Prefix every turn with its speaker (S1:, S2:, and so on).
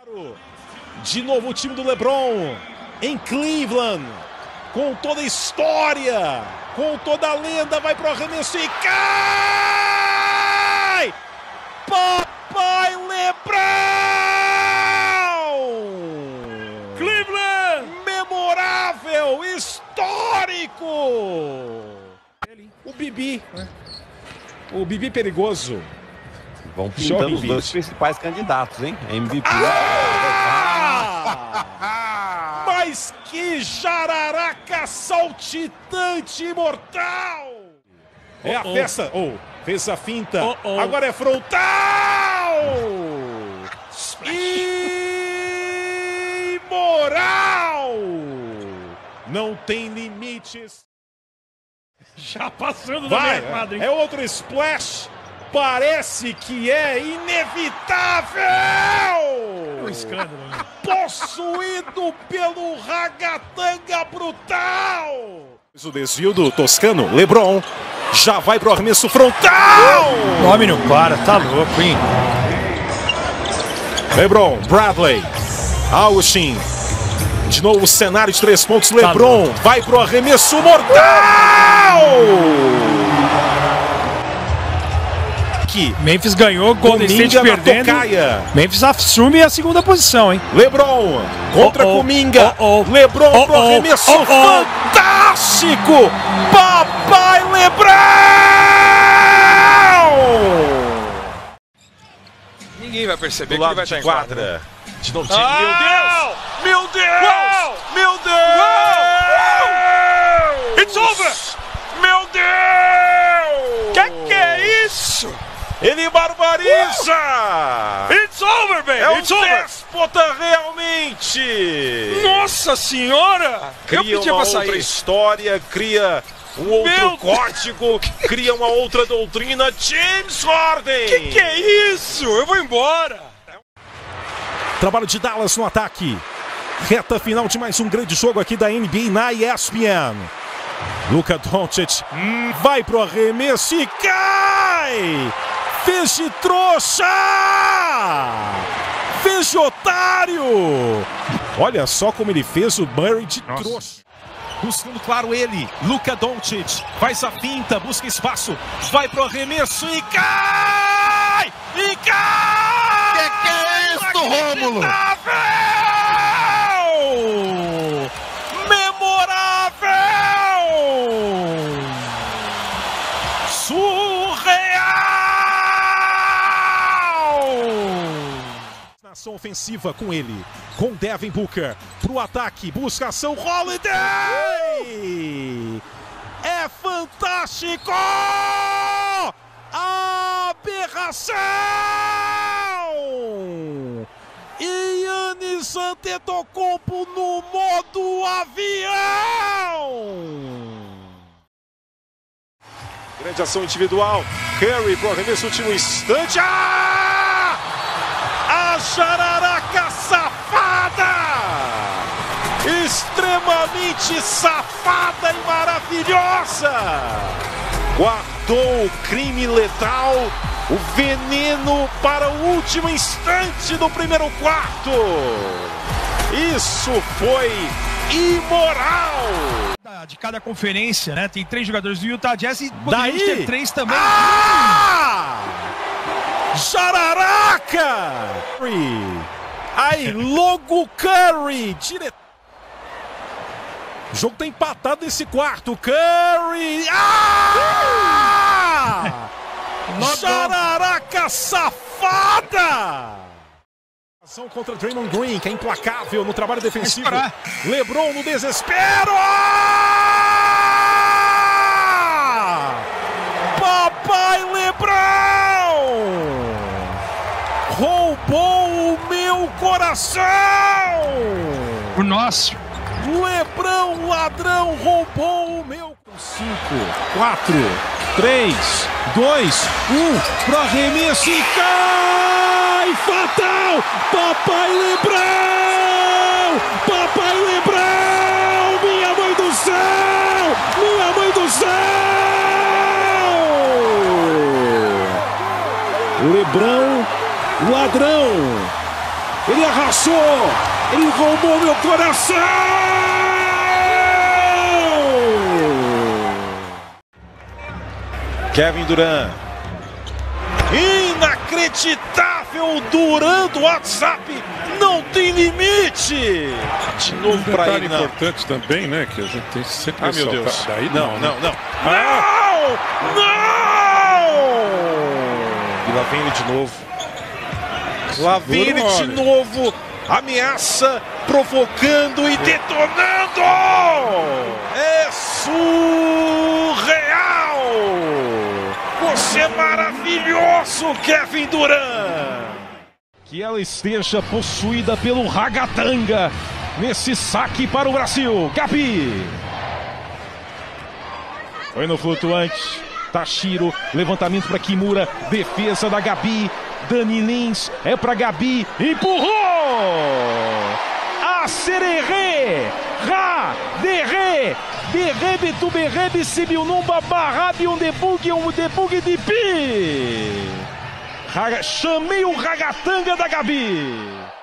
S1: De novo o time do LeBron em Cleveland, com toda a história, com toda a lenda, vai pro arremesso e cai! Papai LeBron! Cleveland! Memorável, histórico! O Bibi, o Bibi perigoso.
S2: Vão pintando os dois principais candidatos, hein? MVP.
S1: Mas que jararaca saltitante imortal! É a festa. Fez a finta. Agora é frontal! Imoral! Não tem limites.
S3: Já passando
S1: da
S3: meia quadra, hein?
S1: É outro splash. Parece que é inevitável!
S3: Um escândalo, né?
S1: Possuído pelo ragatanga brutal! O desvio do toscano, LeBron, já vai pro arremesso frontal!
S3: O homem não para, tá louco, hein?
S1: LeBron, Bradley, Austin, de novo o cenário de 3 pontos, LeBron vai pro arremesso mortal!
S3: Memphis ganhou, Golden State perdendo. Memphis assume a segunda posição, hein?
S1: LeBron contra Kuminga. LeBron pro arremesso fantástico. Papai LeBron!
S4: Ninguém vai perceber
S1: Do
S4: que ele
S1: lado
S4: vai
S1: de
S4: estar em
S1: quadra. De novo, meu
S4: Deus!
S1: Meu Deus! Meu Deus!
S4: It's over!
S1: Meu Deus!
S4: Que é isso?
S1: Ele barbariza!
S4: It's over, baby!
S1: É um
S4: It's over!
S1: déspota realmente!
S4: Nossa senhora!
S1: Cria
S4: Eu pedia
S1: uma
S4: pra
S1: outra
S4: sair.
S1: história, cria um outro código, cria uma outra doutrina. James Harden!
S4: Que é isso? Eu vou embora!
S1: Trabalho de Dallas no ataque. Reta final de mais um grande jogo aqui da NBA na ESPN. Luka Doncic vai pro arremesso e cai! Fez de trouxa! Fez de otário! Olha só como ele fez o Murray de trouxa. Buscando, claro, ele, Luka Doncic, faz a finta, busca espaço, vai pro arremesso e cai! E cai!
S5: Que é isso, Rômulo?
S1: Memorável! Ação ofensiva com ele, com Devin Booker, pro ataque, busca ação, Holiday! É fantástico! Aberração! E Giannis Antetokounmpo no modo avião! Grande ação individual, Curry pro arremesso, último instante, a jararaca safada! Extremamente safada e maravilhosa! Guardou o crime letal, o veneno para o último instante do primeiro quarto! Isso foi imoral!
S3: De cada conferência, né? Tem 3 jogadores do Utah Jazz e
S1: Daí
S3: ter 3 também.
S1: Jararaca! Aí, logo Curry! O jogo tá empatado nesse quarto. Curry! Jararaca safada! Ação contra Draymond Green, que é implacável no trabalho defensivo. LeBron no desespero! Papai LeBron! Roubou o meu coração!
S3: O nosso.
S1: LeBron, ladrão, roubou o meu. 5, 4, 3, 2, 1, pro arremesso e cai! Fatal! Papai LeBron! Papai LeBron! Minha mãe do céu! Minha mãe do céu! LeBron, ladrão! Ele arrasou. Ele roubou meu coração. Kevin Durant. Inacreditável, Durant do WhatsApp. Não tem limite. De novo para ele.
S6: Importante também, né? Que a gente tem sempre.
S1: Ah, meu Deus.
S6: Daí
S1: não. Não! E lá vem ele de novo. Lá vem ele de novo. Ameaça, provocando e detonando. É surreal. Você é maravilhoso, Kevin Durant. Que ela esteja possuída pelo Ragatanga nesse saque para o Brasil. Gabi. Foi no flutuante. Tashiro, levantamento para Kimura, defesa da Gabi. Dani Lins, é para Gabi, empurrou! Acererê, Ra, Derê, Derebe, Sibiunumba, Barrabi, Debug de Pi. Chamei o Ragatanga da Gabi.